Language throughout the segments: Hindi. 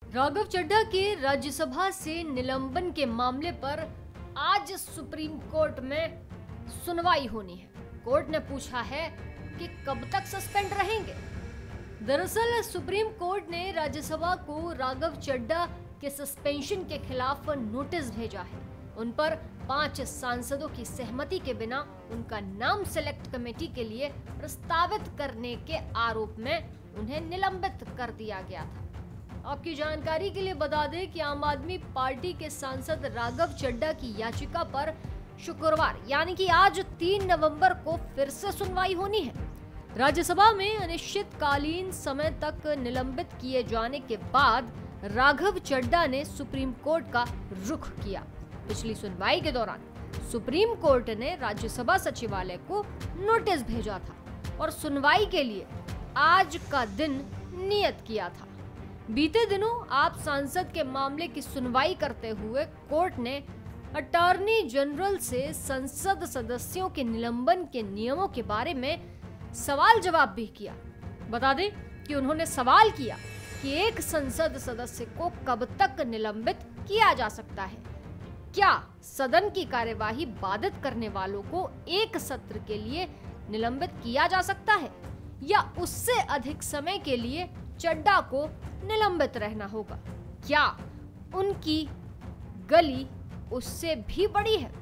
राघव चड्ढा के राज्यसभा से निलंबन के मामले पर आज सुप्रीम कोर्ट में सुनवाई होनी है। कोर्ट ने पूछा है कि कब तक सस्पेंड रहेंगे। दरअसल सुप्रीम कोर्ट ने राज्यसभा को राघव चड्ढा के सस्पेंशन के खिलाफ नोटिस भेजा है। उन पर 5 सांसदों की सहमति के बिना उनका नाम सेलेक्ट कमेटी के लिए प्रस्तावित करने के आरोप में उन्हें निलंबित कर दिया गया था। आपकी जानकारी के लिए बता दें कि आम आदमी पार्टी के सांसद राघव चड्ढा की याचिका पर शुक्रवार यानी कि आज 3 नवंबर को फिर से सुनवाई होनी है। राज्यसभा में अनिश्चितकालीन समय तक निलंबित किए जाने के बाद राघव चड्ढा ने सुप्रीम कोर्ट का रुख किया। पिछली सुनवाई के दौरान सुप्रीम कोर्ट ने राज्यसभा सचिवालय को नोटिस भेजा था और सुनवाई के लिए आज का दिन नियत किया था। बीते दिनों आप सांसद के मामले की सुनवाई करते हुए कोर्ट ने अटॉर्नी जनरल से संसद सदस्यों के निलंबन के नियमों के बारे में सवाल जवाब भी किया। बता दें कि उन्होंने सवाल किया कि एक संसद सदस्य को कब तक निलंबित किया जा सकता है। क्या सदन की कार्यवाही बाधित करने वालों को एक सत्र के लिए निलंबित किया जा सकता है या उससे अधिक समय के लिए चड्ढा को निलंबित रहना होगा? क्या उनकी गली उससे भी बड़ी है?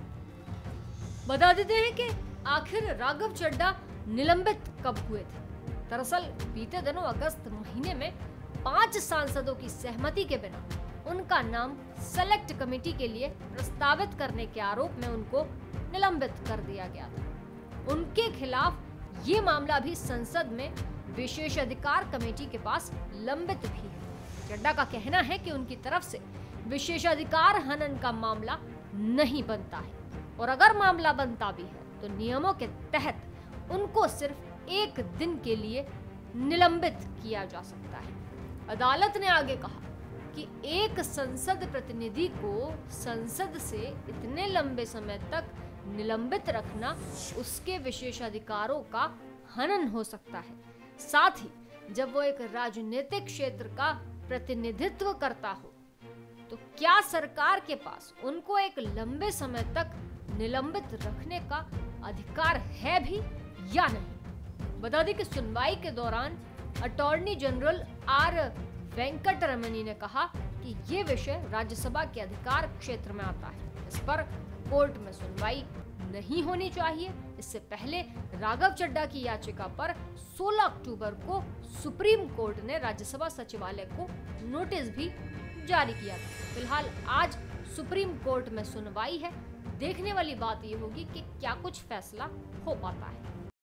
बता देते हैं कि आखिर राघव चड्ढा निलंबित कब हुए थे। दरअसल बीते दिनों अगस्त महीने में 5 सांसदों की सहमति के बिना उनका नाम सेलेक्ट कमेटी के लिए प्रस्तावित करने के आरोप में उनको निलंबित कर दिया गया था। उनके खिलाफ ये मामला भी संसद में विशेषाधिकार कमेटी के पास लंबित भी है। चड्ढा का कहना है कि उनकी तरफ से विशेषाधिकार हनन का मामला नहीं बनता है और अगर मामला बनता भी है तो नियमों के तहत उनको सिर्फ 1 दिन के लिए निलंबित किया जा सकता है। अदालत ने आगे कहा कि एक संसद प्रतिनिधि को संसद से इतने लंबे समय तक निलंबित रखना उसके विशेषाधिकारों का हनन हो सकता है। साथ ही जब वो एक राजनीतिक क्षेत्र का प्रतिनिधित्व करता हो तो क्या सरकार के पास उनको एक लंबे समय तक निलंबित रखने का अधिकार है भी या नहीं? बता दें कि सुनवाई के दौरान अटॉर्नी जनरल आर वेंकटरमणी ने कहा कि ये विषय राज्यसभा के अधिकार क्षेत्र में आता है। इस पर कोर्ट में सुनवाई नहीं होनी चाहिए। इससे पहले राघव चड्ढा की याचिका पर 16 अक्टूबर को सुप्रीम कोर्ट ने राज्यसभा सचिवालय को नोटिस भी जारी किया था। फिलहाल आज सुप्रीम कोर्ट में सुनवाई है। देखने वाली बात यह होगी कि क्या कुछ फैसला हो पाता है।